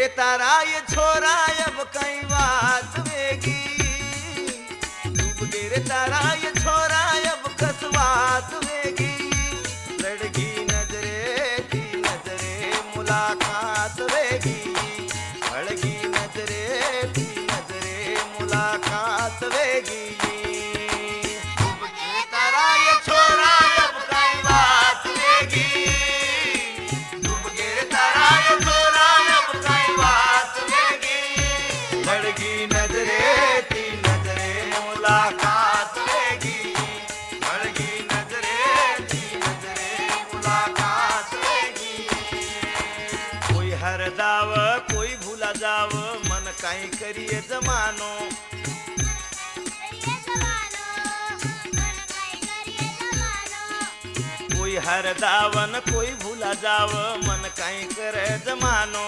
तारा ये छोरा अब कई बात वेगी, डूब गे रे तारा ये छोरा अब कस बात वेगी। लड़की नजरे थी नजरे मुलाकात वेगी, लड़की नजरे थी नजरे मुलाकात वेगी। डूब गे तारा ये छोरा अब कई बात वेगी, डूब गे तारा ये छोरा अब कई बात वेगी। लड़की नजरे थी नजरे मुलाकात वेगी, लड़की नजरे थी नजरे मुलाकात वेगी। कोई हर दाव कोई भूला जाव मन काई करिए जमानो, कोई हर दावन कोई भूला जाव मन काई करे जमानो।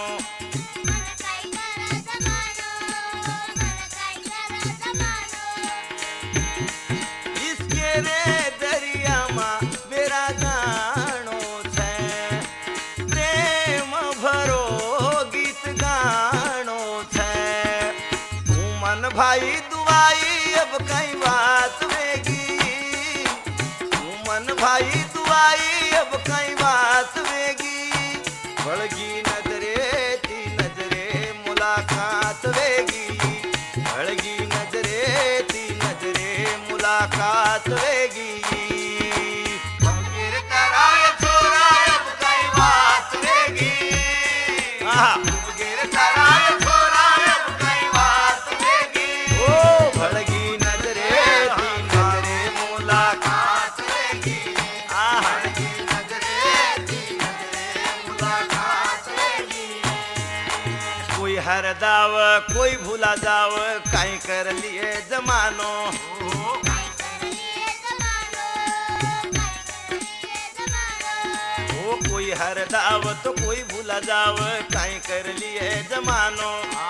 इसके रे दरिया मा बेरा गाणो छे, प्रेम भरो गीत गाणो छे। हूँ मन भाई दुआई अब कई बात वेगी, हूँ मन भाई दुआई अब कई बात वेगी। बड़गी नजरे थी नजरे मुलाकात वेगी, बड़गी नजरे थी नजरे मुलाकात वेगी। बड़गी तारा ये छोरा अब कई बात वेगी, बड़गी तारा ये छोरा अब कई बात वेगी। ओ बड़गी नजरे थी नजरे मुलाकात वेगी, बड़गी नजरे थी नजरे मुलाकात वेगी। कोई हर दाव कोई भूला जाव काई कर लिए जमानो, ओ कोई हर दाव तो कोई भूला जाव काई कर लिए जमानो।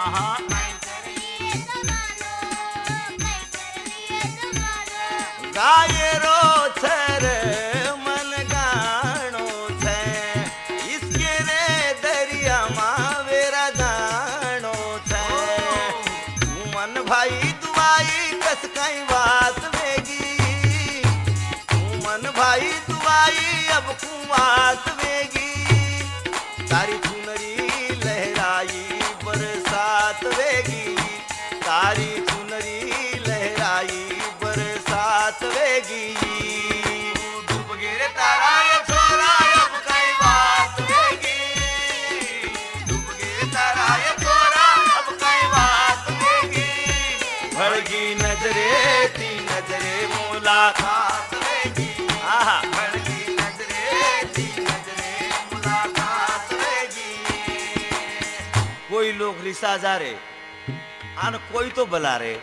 गायरो छर मन गाणो छे, इसके रे दरिया मा वेरा गाणो छे। हूँ मन भाई दुआई कस कई बात वेगी, हूँ मन भाई दुआई अब कुआत वेगी। तारी चुनरी लहराई बरसात वेगी, तारी चुनरी लहराई बरसात वेगी। डूब गे रे तारा ये छोरा अब कई बात वेगी, डूब गे रे तारा ये छोरा अब कई बात वेगी। भड़गी नजरे थी नजरे मुलाकात वेगी, भड़गी नजरे थी नजरे मुलाकात वेगी। कोई लोग रिसा जा रे आन कोई तो बला रे,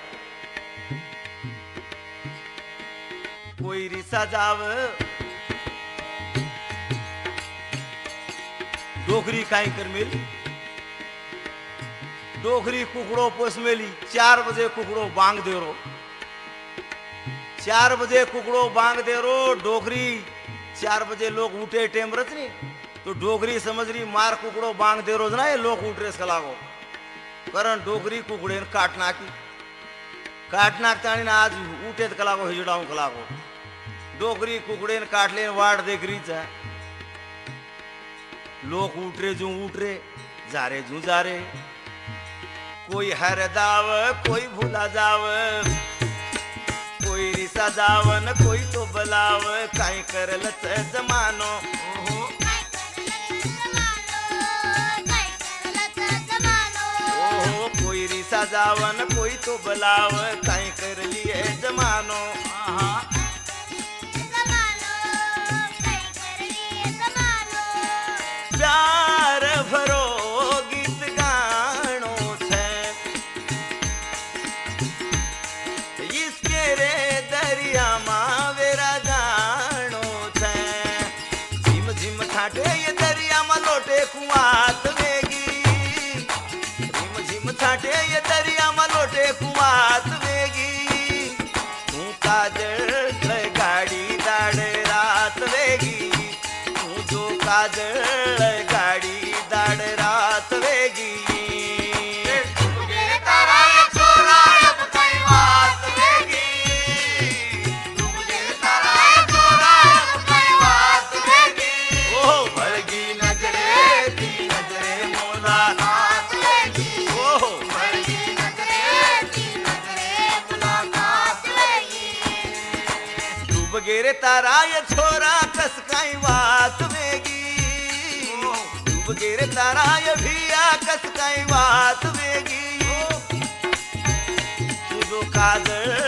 कोई रिसा जाव डोकरी काई कर मेली, डोकरी कुकड़ो पोस मेली। 4 बजे कुकड़ो बांग दे रो, 4 बजे कुकड़ो बांग दे रो। डोकरी 4 बजे लोग उठे टेम रच नहीं तो डोकरी समझ रही मार कुकड़ो बांग दे रोज ना ये लोग उठ रे कलागो करण डोकरी कुकड़े काट नाकी, काट नाकतानी ना आज उठे कलागो हिजड़ाऊ कलागो। डोकरी कुकड़े काट लेन वाड़ देख रही था, लोग उठ रे जू उठ रे जा रे जू जा रे। कोई हर दाव कोई भूला जाव, कोई रिसा जावन कोई तो बलाव काई कर लच जमानो। ओहो कोई रिसा जावन कोई तो बलाव काई कर लिए जमानो। प्यार भरो गीत गाणो छे, इसके रे दरिया मा वेरा गाणो छे। झिम झिम छाटे ये दरिया मा लोटे कुआत वेगी, झिम झिम छाटे ये दरिया मा लोटे कुआत वेगी। तू काजल गेरे तारा ये छोरा कस काई बात वेगी डूब गेरे तारा ये भिया कस काई बात वेगी तू दो काजल